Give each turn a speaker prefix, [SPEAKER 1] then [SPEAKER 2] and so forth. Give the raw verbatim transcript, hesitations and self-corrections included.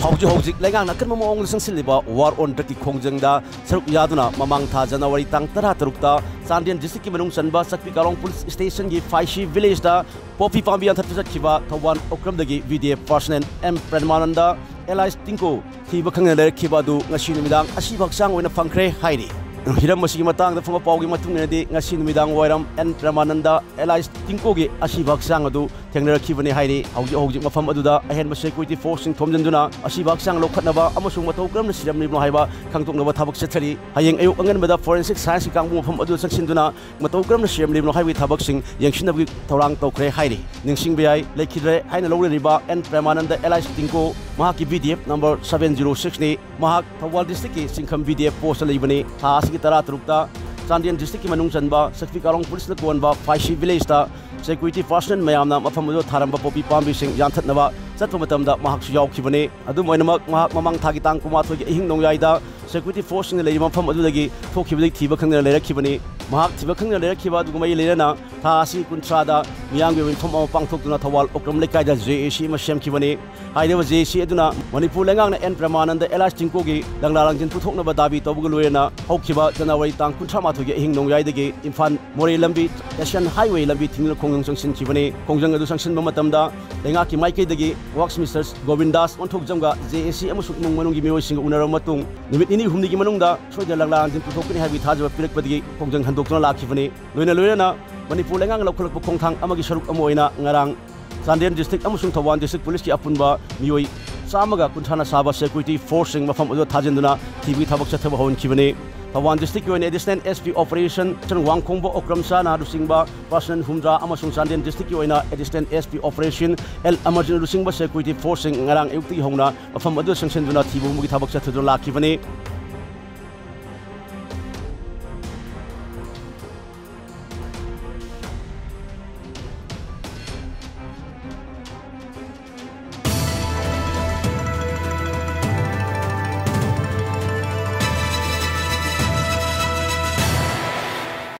[SPEAKER 1] hauji hauji lengang na kan mamong sangsilliba war on daki khongjangda saruk yaduna mamang tha January tang tara tarukta Sandian district ki manung sanba sakpi kalong police station gi Faishi village da popi pambi an thatsa khiba thawan okram dagi V D F personnel N.Premanda Elias Tinko Thiba khangdana leirakhiba du ngasi numidang ashiba hakchang oina phangkhre hairi hiram masigi matang da phanga pawgi matung ne ngasi numidang wairam N.Premanda Elias Tinko gi ashiba hakchang adu thengnarakibani hairi hauji hauji mafam aduda ahen security force sing thomjanduna ashiba hakchang lokhatnaba amasung matau kramna siramni blo haiba khangtoknaba thabak chethari hayeng ayuk anganbada forensic science kangbu mafam adu saksinduna matau kramna siramni blo haibi thabak sing yengshinabgi thorang tokre hairi ningsing bayai lekhidre haina lowriba N.Premanda Elias Tinko mahaki V D F number seven oh six ni mahak Thawal district ki singkham V D F post laibani tha asigi tara tarukta Sandian district ki manung chanba sakpi kalong police na kuanba Faishi village ta security personnel mayamna mafam adu tharamba popi pambi sing yanthatnaba chatpa matamda mahak su yaukibani adu moinamak mahak mamang thagi tang kuma thogi ihing nongyaida security force ni leima mafam adu lagi thokibadi thiba khangdana leirakibani mahak thiba khangdana leirakhiba adu mai leirana tha asi kuntrada miyangbe winthom ama pangthokduna Thawal okram lekaida J A C ma semkibani haideba J A C aduna Manipur lengang na N.Premanda Elias Tinko gi langlarangjin puthoknaba dabi tawbuga loyena haukiba January tang kuntrama thogi ihing nongyaidagi Imphal More lambi Asian highway lambi thingla khongjang sangsin kibani khongjang adu sangsin ba matamda lenga ki maikei dagi works mistress Govindas onthok jamga J A C amusuk nung manung gi meoi sing unara matung nimit ini humni gi manungda soja langlarangjin puthokni habi thajaba pirakpadagi khongjang handokna lakhibani loina loina Manipur lengang lokholak Khonthang amagi saruk amoina ngarang Sandian district amusung Thawal district police ki apunba mioi samaga kunthana saba security force sing mafam adu thajinduna thibi thabak chathaba hon kibani Thawal district ki additional S P operation chen wangkhongba okram sana rusingba personnel humdra amasung Sandian district ki oina additional S P operation L emergency rusingba security force sing ngarang ayukti hongna mafam adu sangsenduna thibu mugi thabak chathadu lakibani